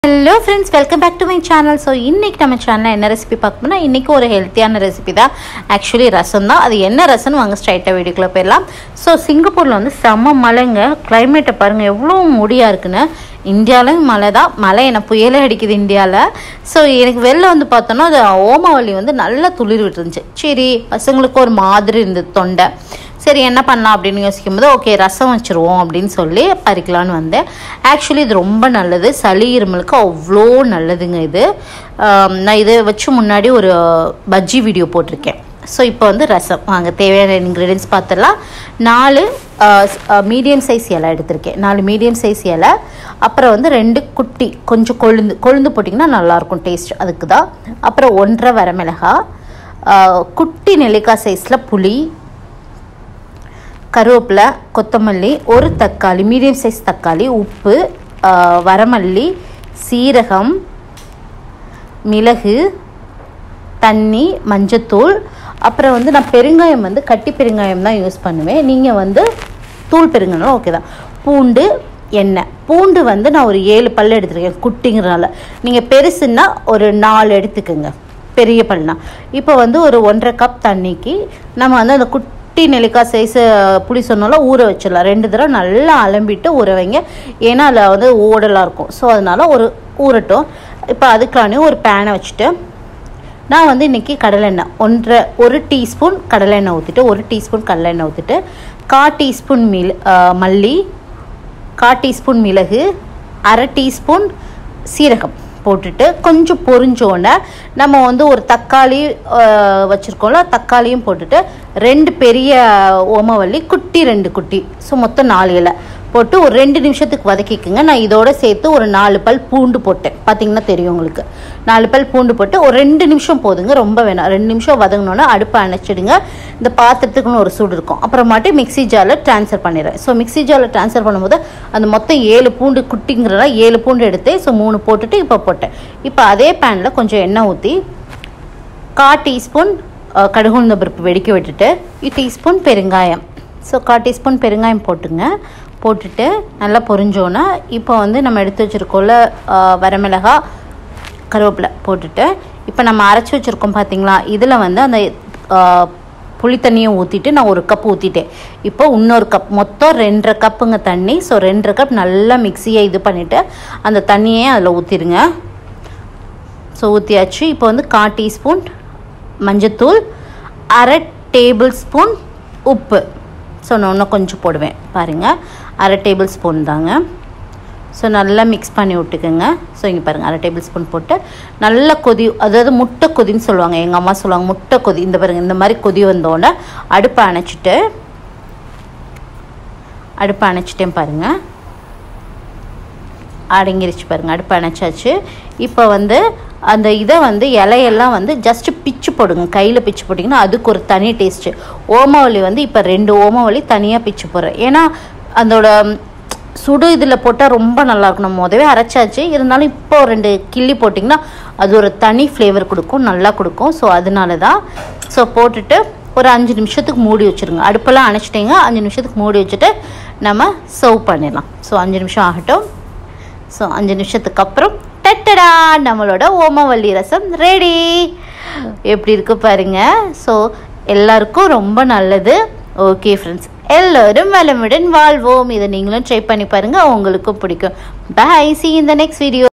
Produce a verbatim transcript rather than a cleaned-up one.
Hello friends, welcome back to my channel. So இன்னைக்கு நம்ம சேனல்ல என்ன ரெசிபி பார்க்கணும்னா இன்னைக்கு ஒரு ஹெல்த்தியான ரெசிபி தான். ஆக்சுவலி ரசம் தான். அது என்ன ரசம் வாங்க ஸ்ட்ரைட்டா வீடியோக்குள்ள போயிடலாம். ஸோ சிங்கப்பூர்ல வந்து செம்ம மழைங்க. கிளைமேட்டை பாருங்க எவ்வளோ மூடியா இருக்குன்னு. இந்தியாவிலும் மழை தான். மழை என்ன புயலே அடிக்குது இந்தியாவில். ஸோ எனக்கு வெளில வந்து பார்த்தோன்னா அது ஓமவல்லி வந்து நல்லா துளிர் விட்டுருந்துச்சு. சரி பசங்களுக்கு ஒரு மாதிரி இருந்தது தொண்டை. சரி என்ன பண்ணலாம் அப்படின்னு யோசிக்கும் போது ஓகே ரசம் வச்சுருவோம் அப்படின்னு சொல்லி பறிக்கலான்னு வந்தேன். ஆக்சுவலி இது ரொம்ப நல்லது, சளி இருமலுக்கு அவ்வளோ நல்லதுங்க இது. நான் இதை வச்சு முன்னாடி ஒரு பஜ்ஜி வீடியோ போட்டிருக்கேன். ஸோ இப்போ வந்து ரசம் வாங்க தேவையான இன்க்ரீடியன்ஸ் பார்த்துடலாம். நாலு மீடியம் சைஸ் இலை எடுத்திருக்கேன். நாலு மீடியம் சைஸ் இலை, அப்புறம் வந்து ரெண்டு குட்டி கொஞ்சம் கொழுந்து கொழுந்து போட்டிங்கன்னா நல்லாயிருக்கும் டேஸ்ட், அதுக்கு தான். அப்புறம் ஒன்றரை வரமிளகா, குட்டி நெல்லிக்காய் சைஸில் புளி, கருவேப்பிலை, கொத்தமல்லி, ஒரு தக்காளி மீடியம் சைஸ் தக்காளி, உப்பு, வரமல்லி, சீரகம், மிளகு, தண்ணி, மஞ்சத்தூள். அப்புறம் வந்து நான் பெருங்காயம் வந்து கட்டி பெருங்காயம் தான் யூஸ் பண்ணுவேன். நீங்கள் வந்து தூள் பெருங்காயம் ஓகே தான். பூண்டு, எண்ணெய். பூண்டு வந்து நான் ஒரு ஏழு பல் எடுத்துருக்கேன் குட்டிங்கிறனால. நீங்கள் பெருசுன்னா ஒரு நாலு எடுத்துக்கோங்க, பெரிய பல்னா. இப்போ வந்து ஒரு ஒன்றரை கப் தண்ணிக்கு நம்ம வந்து அந்த குட்டி குட்டி நெல்லிக்காய் சைஸு புளி சொன்னால ஊற வச்சிடலாம். ரெண்டு தடவை நல்லா அலம்பிட்டு ஊற வைங்க, ஏன்னா அதில் வந்து ஓடலாக இருக்கும். ஸோ அதனால் ஒரு ஊறட்டும். இப்போ அதுக்கான ஒரு பேனை வச்சுட்டு நான் வந்து இன்றைக்கி கடலெண்ணெய் ஒன்றரை ஒரு டீஸ்பூன் கடலெண்ணெய் ஊற்றிட்டு ஒரு டீஸ்பூன் கடலெண்ணெய் ஊற்றிட்டு கா டீஸ்பூன் மிள மல்லி, கா டீஸ்பூன் மிளகு, அரை டீஸ்பூன் சீரகம் போட்டுட்டு கொஞ்சம் பொரிஞ்சோன்னே நம்ம வந்து ஒரு தக்காளி வச்சுருக்கோம்ல, தக்காளியும் போட்டுட்டு ரெண்டு பெரிய ஓமவல்லி குட்டி ரெண்டு குட்டி, ஸோ மொத்தம் நாலு இலை போட்டு ஒரு ரெண்டு நிமிஷத்துக்கு வதக்கிக்குங்க. நான் இதோட சேர்த்து ஒரு நாலு பல் பூண்டு போட்டேன், பார்த்தீங்கன்னா தெரியும் உங்களுக்கு. நாலு பல் பூண்டு போட்டு ஒரு ரெண்டு நிமிஷம் போதுங்க, ரொம்ப வேணாம். ரெண்டு நிமிஷம் வதங்கினோன்னா அடுப்பை அணைச்சிடுங்க. இந்த பாத்திரத்துக்குன்னு ஒரு சூடு இருக்கும். அப்புறமாட்டி மிக்சி ஜாரில் ட்ரான்ஸ்ஃபர் பண்ணிடுறேன். ஸோ மிக்சி ஜாரில் ட்ரான்ஸ்ஃபர் பண்ணும்போது அந்த மொத்தம் ஏழு பூண்டு குட்டிங்கிறதா ஏழு பூண்டு எடுத்து ஸோ மூணு போட்டுட்டு இப்போ போட்டேன். இப்போ அதே பேனில் கொஞ்சம் எண்ணெய் ஊற்றி கா டீஸ்பூன் கடுகுளுந்த பருப்பு வெடிக்க விட்டுட்டு டீஸ்பூன் பெருங்காயம், ஸோ கா டீஸ்பூன் பெருங்காயம் போட்டுங்க. போட்டுட்டு நல்லா பொரிஞ்சோன்னா இப்போ வந்து நம்ம எடுத்து வச்சுருக்கோம்ல வரமிளகா, கருவேப்பிலை போட்டுட்டு இப்போ நம்ம அரைச்சி வச்சுருக்கோம் பார்த்தீங்களா, இதில் வந்து அந்த புளி தண்ணியை ஊற்றிட்டு நான் ஒரு கப் ஊற்றிட்டேன். இப்போ இன்னொரு கப், மொத்தம் ரெண்டரை கப்புங்க தண்ணி. ஸோ ரெண்டரை கப் நல்லா மிக்சியை இது பண்ணிவிட்டு அந்த தண்ணியே அதில் ஊற்றிடுங்க. ஸோ ஊற்றியாச்சு. இப்போ வந்து கா டீஸ்பூன் மஞ்சத்தூள், அரை டேபிள் ஸ்பூன் உப்பு. ஸோ நான் இன்னும் கொஞ்சம் போடுவேன் பாருங்கள், அரை டேபிள் ஸ்பூன் தாங்க. ஸோ நல்லா மிக்ஸ் பண்ணி விட்டுக்குங்க. ஸோ இங்கே பாருங்கள் அரை டேபிள் ஸ்பூன் போட்டு நல்லா கொதி, அதாவது முட்டை கொதின்னு சொல்லுவாங்க, எங்கள் அம்மா சொல்லுவாங்க முட்டை கொதி. இந்த பாருங்கள் இந்த மாதிரி கொதி வந்தோடனே அடுப்பை அணைச்சிட்டு அடுப்பை அணைச்சிட்டேன் பாருங்கள், அடங்கிருச்சு பாருங்கள், அடுப்பை அணைச்சாச்சு. இப்போ வந்து அந்த இதை வந்து இலையெல்லாம் வந்து ஜஸ்ட்டு பிச்சு போடுங்க, கையில் பிச்சு போட்டிங்கன்னா அதுக்கு ஒரு தனி டேஸ்ட்டு. ஓமவல்லி வந்து இப்போ ரெண்டு ஓமவல்லி தனியாக பிச்சு போடுறேன், ஏன்னா அதோட சுடு இதில் போட்டால் ரொம்ப நல்லாயிருக்கும். நம்ம முதவே அரைச்சாச்சு, இருந்தாலும் இப்போ ரெண்டு கிள்ளி போட்டிங்கன்னா அது ஒரு தனி ஃப்ளேவர் கொடுக்கும், நல்லா கொடுக்கும். ஸோ அதனால தான். ஸோ போட்டுட்டு ஒரு அஞ்சு நிமிஷத்துக்கு மூடி வச்சுருங்க. அடுப்பெல்லாம் அணைச்சிட்டிங்க, அஞ்சு நிமிஷத்துக்கு மூடி வச்சுட்டு நம்ம சர்வ் பண்ணிடலாம். ஸோ அஞ்சு நிமிஷம் ஆகட்டும். ஸோ அஞ்சு நிமிஷத்துக்கு அப்புறம் டட்டடா நம்மளோட ஓமவல்லி ரசம் ரெடி. எப்படி இருக்கு பாருங்க. ஸோ எல்லாருக்கும் ரொம்ப நல்லது. ஓகே ஃப்ரெண்ட்ஸ், எல்லோரும் வளமுடன் வாழ்வோம். இதை நீங்களும் ட்ரை பண்ணி பாருங்கள், உங்களுக்கும் பிடிக்கும். Bye, see you in the next video.